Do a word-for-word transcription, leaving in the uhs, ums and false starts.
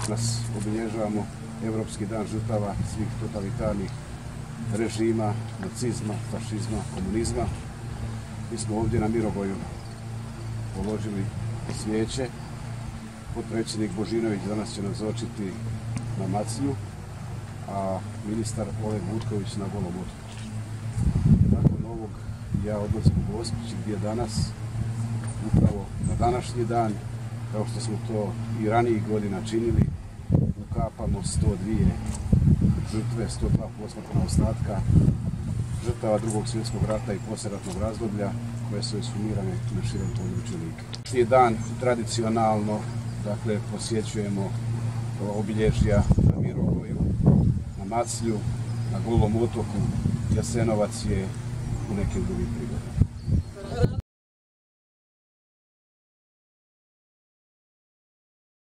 Danas obilježavamo Europski dan žrtava svih totalitarnih režima, nacizma, fašizma, komunizma. Mi smo ovdje na Mirogoju položili svijeće. Potpredsjednik Božinović danas će nazočiti na Maclju, a ministar Oleg Butković na Golom otoku. Nakon ovog ja odlazim u Gospić gdje danas, upravo na današnji dan, kao što smo to i ranijih godina činili, ukapamo sto dvije žrtve, sto dva posmrtna ostatka žrtava Drugog svjetskog rata i poslijeratnog razdoblja koje su ekshumirane na širem području Like. Današnji dan tradicionalno dakle, posjećujemo obilježja na Mirogoju, na Maclju, na Golom otoku. Jasenovac je u nekim drugim prigodama.